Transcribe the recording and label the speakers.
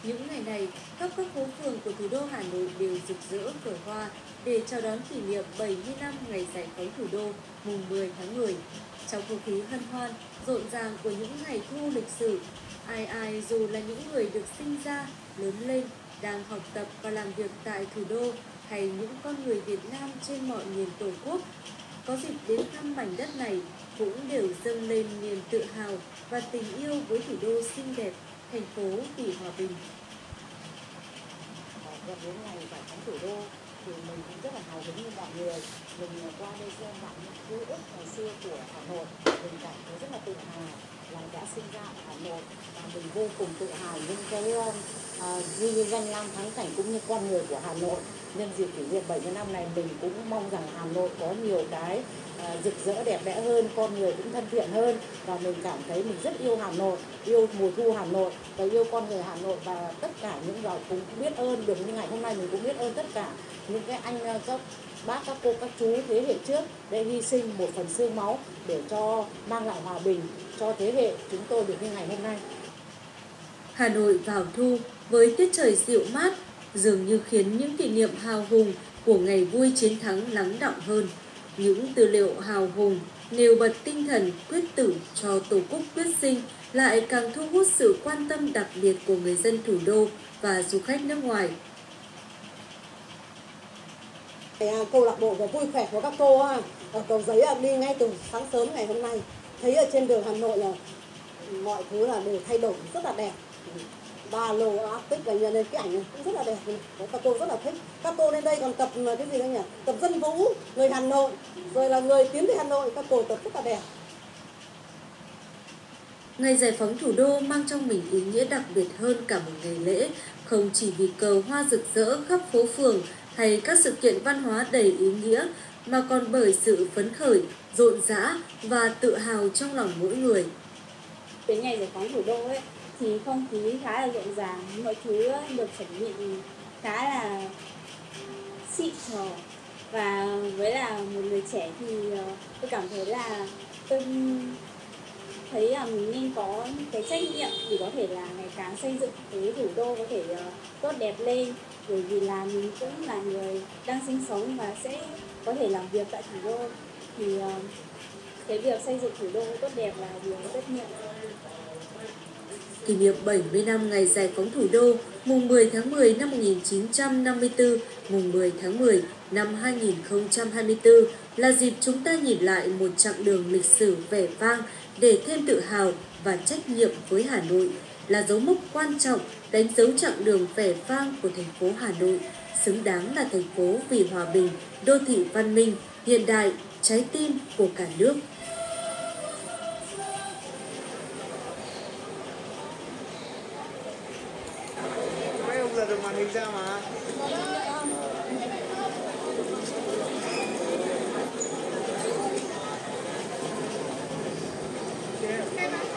Speaker 1: Những ngày này, khắp các phố phường của thủ đô Hà Nội đều rực rỡ cờ hoa để chào đón kỷ niệm 70 năm ngày giải phóng thủ đô mùng 10 tháng 10. Trong không khí hân hoan, rộn ràng của những ngày thu lịch sử, ai ai dù là những người được sinh ra, lớn lên, đang học tập và làm việc tại thủ đô hay những con người Việt Nam trên mọi miền Tổ quốc, có dịp đến thăm mảnh đất này cũng đều dâng lên niềm tự hào và tình yêu với thủ đô xinh đẹp, thành phố vì hòa bình.
Speaker 2: Gần đến ngày giải phóng thủ đô thì mình cũng rất là hào hứng như mọi người. Mình qua đây xem lại những ký ức ngày xưa của Hà Nội, mình cảm thấy rất là tự hào là đã sinh ra ở Hà Nội, và mình vô cùng tự hào những cái ghi danh lam thắng cảnh cũng như con người của Hà Nội. Nhân dịp kỷ niệm 70 năm này, mình cũng mong rằng Hà Nội có nhiều cái rực rỡ đẹp đẽ hơn, con người cũng thân thiện hơn, và mình cảm thấy mình rất yêu Hà Nội, yêu mùa thu Hà Nội và yêu con người Hà Nội, và tất cả những vào cũng biết ơn được như ngày hôm nay. Mình cũng biết ơn tất cả những cái anh các bác, các cô, các chú thế hệ trước để hy sinh một phần xương máu để cho mang lại hòa bình cho thế hệ chúng tôi được như ngày hôm nay.
Speaker 1: Hà Nội vào thu với tiết trời dịu mát dường như khiến những kỷ niệm hào hùng của ngày vui chiến thắng lắng đọng hơn. Những tư liệu hào hùng nêu bật tinh thần quyết tử cho Tổ quốc quyết sinh lại càng thu hút sự quan tâm đặc biệt của người dân thủ đô và du khách nước ngoài.
Speaker 3: Câu lạc bộ và vui khỏe của các cô ở Cầu Giấy đi ngay từ sáng sớm ngày hôm nay, thấy ở trên đường Hà Nội là mọi thứ là đều thay đổi rất là đẹp. Ba lô áp tích và nhìn lên cái ảnh này cũng rất là đẹp. Các cô rất là thích. Các cô lên đây còn tập cái gì nữa nhỉ? Tập dân vũ, người Hà Nội, rồi là người tiến về Hà Nội, các cô tập rất là đẹp.
Speaker 1: Ngày giải phóng thủ đô mang trong mình ý nghĩa đặc biệt hơn cả một ngày lễ, không chỉ vì cờ hoa rực rỡ khắp phố phường hay các sự kiện văn hóa đầy ý nghĩa, mà còn bởi sự phấn khởi, rộn rã và tự hào trong lòng mỗi người.
Speaker 4: Đến ngày giải phóng thủ đô thì không khí khá là rộn ràng, mọi thứ được chuẩn bị khá là xịn sò, và với là một người trẻ thì tôi cảm thấy là tôi thấy là mình nên có cái trách nhiệm để có thể là ngày càng xây dựng cái thủ đô có thể tốt đẹp lên, bởi vì là mình cũng là người đang sinh sống và sẽ có thể làm việc tại thủ đô, thì cái việc xây dựng thủ đô tốt đẹp là điều tất nhiên.
Speaker 1: Kỷ niệm 70 năm ngày giải phóng thủ đô, mùng 10 tháng 10 năm 1954, mùng 10 tháng 10 năm 2024 là dịp chúng ta nhìn lại một chặng đường lịch sử vẻ vang để thêm tự hào và trách nhiệm với Hà Nội, là dấu mốc quan trọng đánh dấu chặng đường vẻ vang của thành phố Hà Nội, xứng đáng là thành phố vì hòa bình, đô thị văn minh, hiện đại, trái tim của cả nước.
Speaker 5: Giờ được màn hình ra mà.